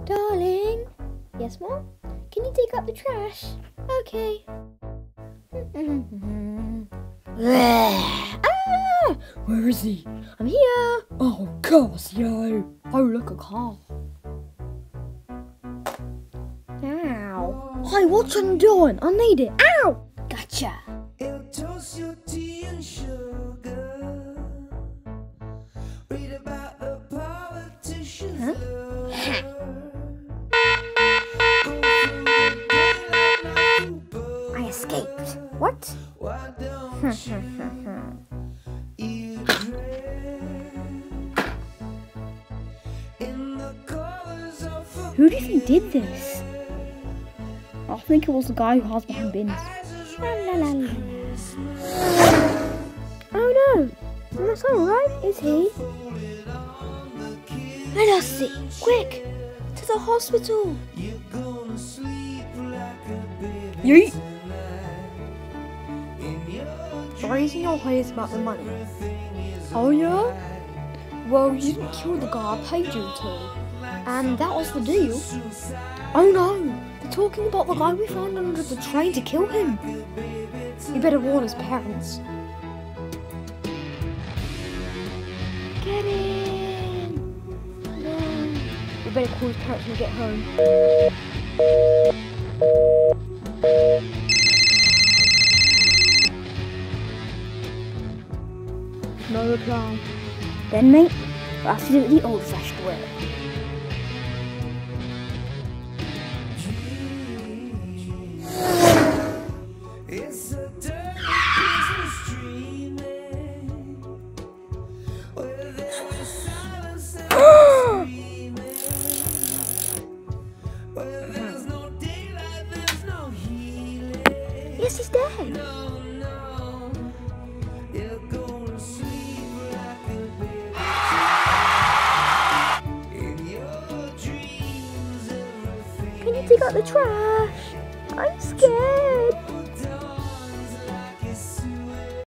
Darling. Yes, Mom? Can you take out the trash? Okay. Ah! Where is he? I'm here. Oh, Cassio. Oh, look, a car. Ow. Hey, what's I'm doing? I need it. Ow! Gotcha. I escaped. What? Who do you think did this? I think it was the guy who hides behind bins. La, la, la, la, la. Oh no! That's alright, is he? Let us see. Quick! To the hospital! Yeet! The reason you're here is about the money. Oh yeah? Well, you didn't kill the guy I paid you to. And that was the deal. Oh no! They're talking about the guy we found under the train to kill him. You better warn his parents. Get in! No. We better call his parents when we get home. No reply. Then, mate, we'll have to do it the old-fashioned way. Yes, he's dead. Can you take out the trash? I'm scared.